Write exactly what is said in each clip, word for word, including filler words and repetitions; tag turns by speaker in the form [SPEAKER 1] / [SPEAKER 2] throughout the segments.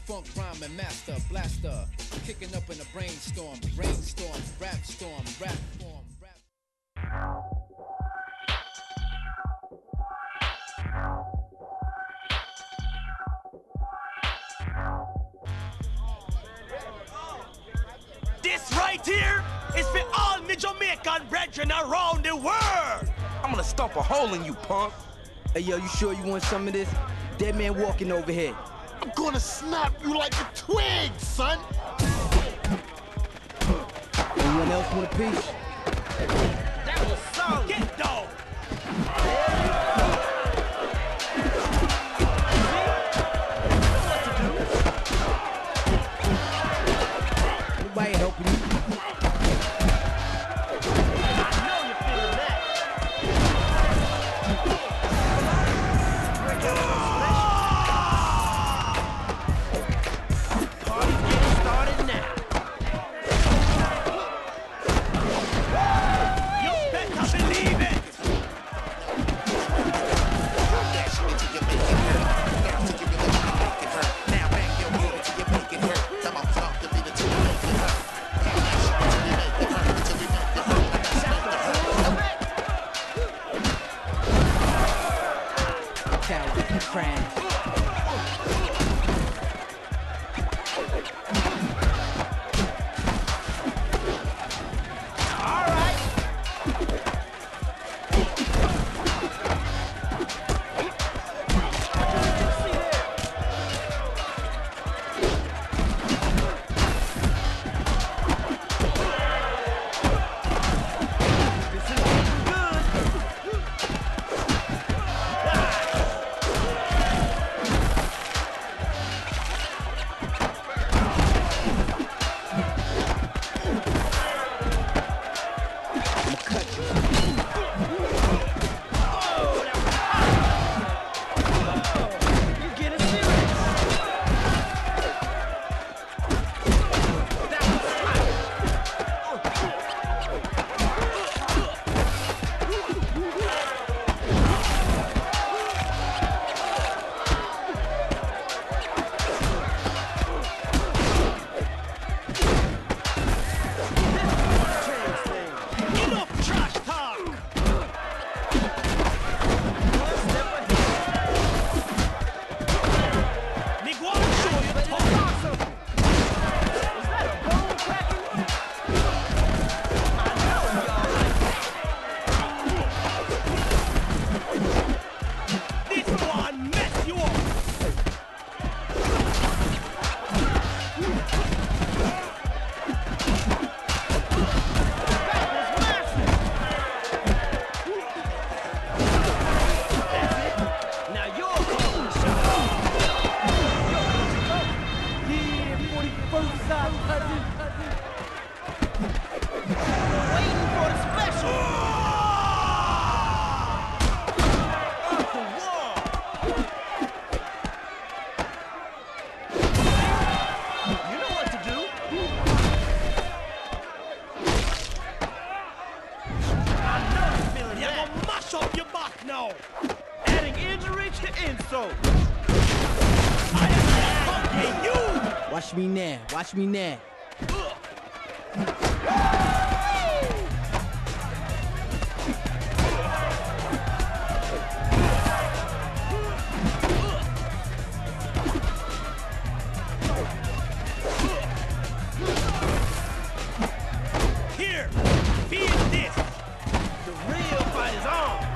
[SPEAKER 1] funk rhyming master, blaster, kicking up in a brainstorm, brainstorm, rap storm, rap form, rap.
[SPEAKER 2] This right here is for all me Jamaican brethren around the world.
[SPEAKER 3] I'm gonna stomp a hole in you, punk.
[SPEAKER 4] Hey, yo, you sure you want some of this? Dead man walking over here.
[SPEAKER 5] I'm gonna snap you like a twig, son!
[SPEAKER 4] Anyone else want a piece?
[SPEAKER 2] That was solid. Get down.
[SPEAKER 4] Nobody helping you. Watch me now, watch me now.
[SPEAKER 2] Here, feel this. The real fight is on.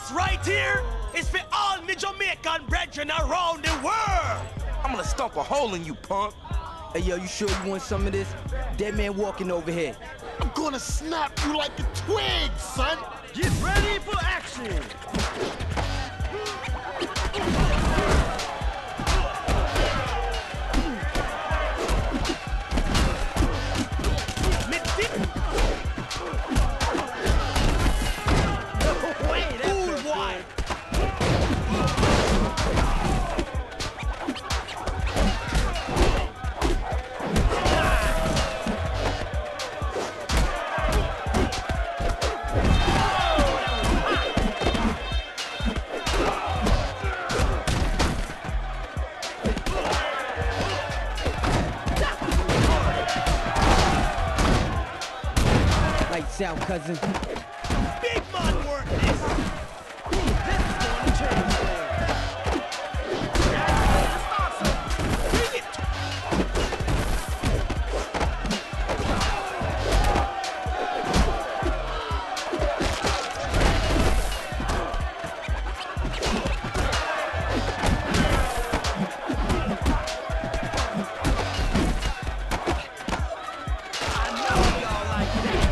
[SPEAKER 2] This right here is for all me Jamaican brethren around the world.
[SPEAKER 3] I'm gonna stomp a hole in you, punk.
[SPEAKER 4] Hey, yo, you sure you want some of this? Dead man walking over here.
[SPEAKER 5] I'm gonna snap you like a twig, son.
[SPEAKER 2] Get ready for action.
[SPEAKER 4] Lights out, cousin.
[SPEAKER 2] Big man work this. This is gonna change things. Bring it. I know y'all like that.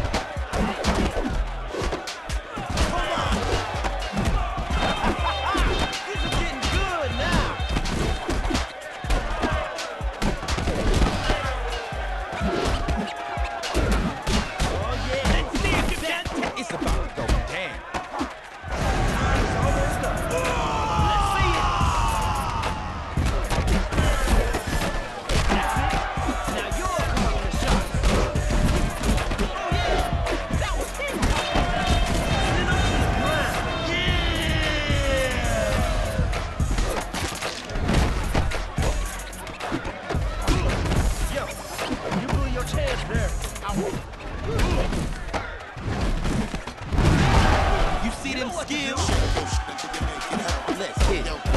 [SPEAKER 3] It's about to go down.
[SPEAKER 2] Time's almost up. Let's see it. That's it. Now you're calling the shots. Oh yeah, that was him. Sit up to the ground. Yeah. Yo, you blew your chance there. I won't.
[SPEAKER 3] You see them skills? Let's hit it.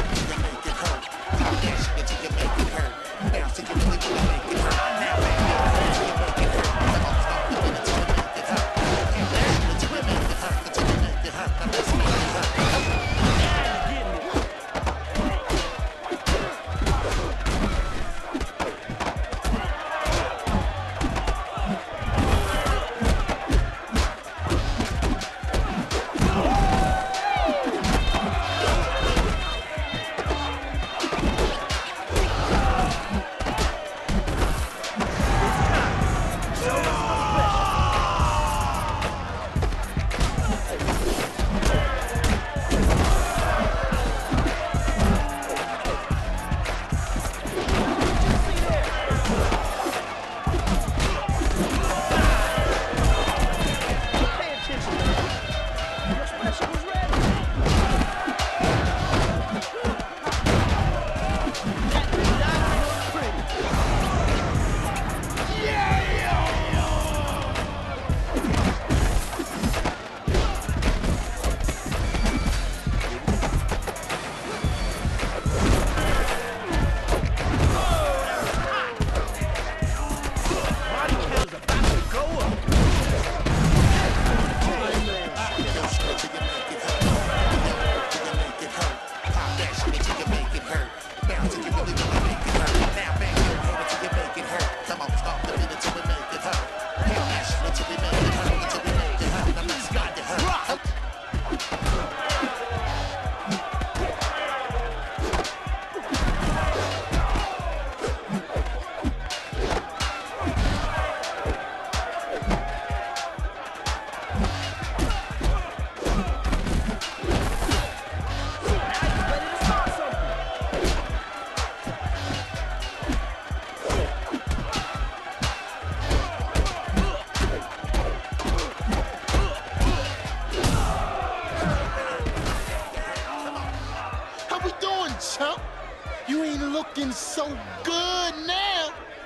[SPEAKER 5] Chump, you ain't looking so good now.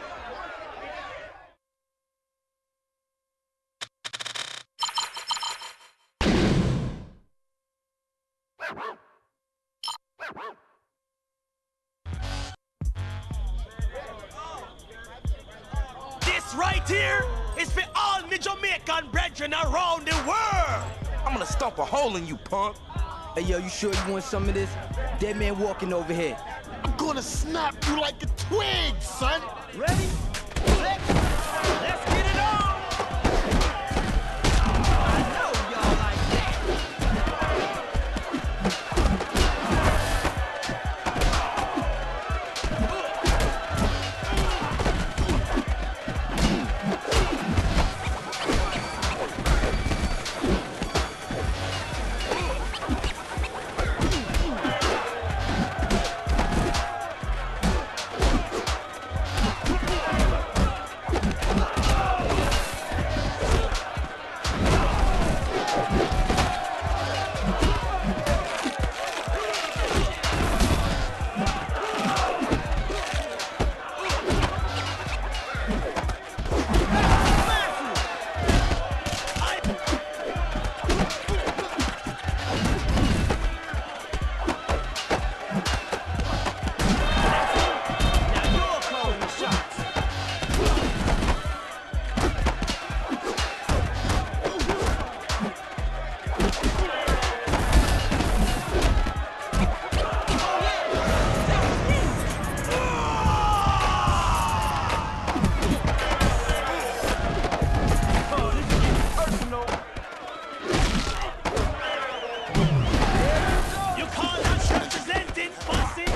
[SPEAKER 2] This right here is for all me Jamaican brethren around the world.
[SPEAKER 3] I'm gonna stomp a hole in you, punk.
[SPEAKER 4] Hey, yo, you sure you want some of this? Dead man walking over here.
[SPEAKER 5] I'm gonna snap you like a twig, son.
[SPEAKER 2] Ready? Set. Let's get it on! I know y'all like that. Now you're calling the shots. Oh, this is getting personal. You call us representing, bossy?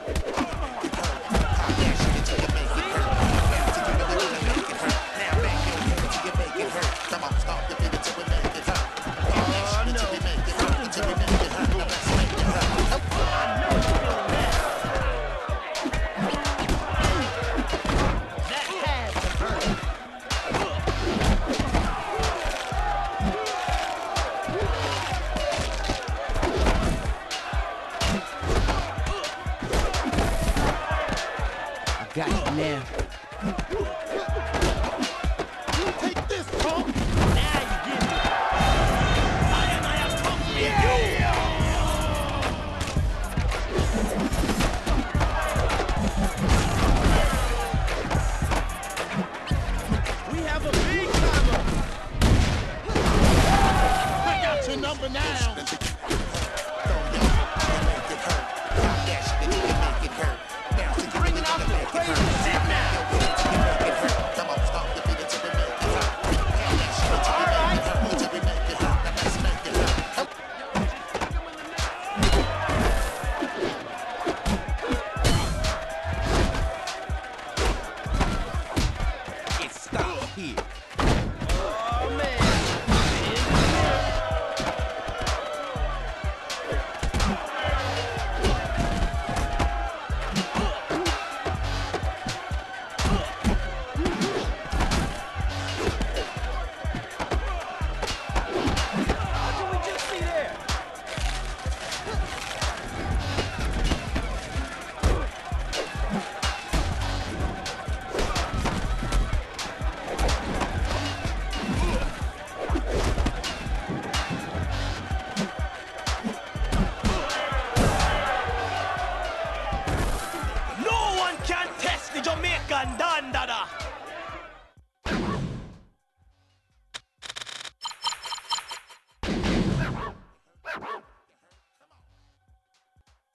[SPEAKER 2] That has to hurt.
[SPEAKER 4] I got you now.
[SPEAKER 5] Take this, punk.
[SPEAKER 2] Now you get it. I am I have come for you. We have a big timer.
[SPEAKER 5] I got your number now.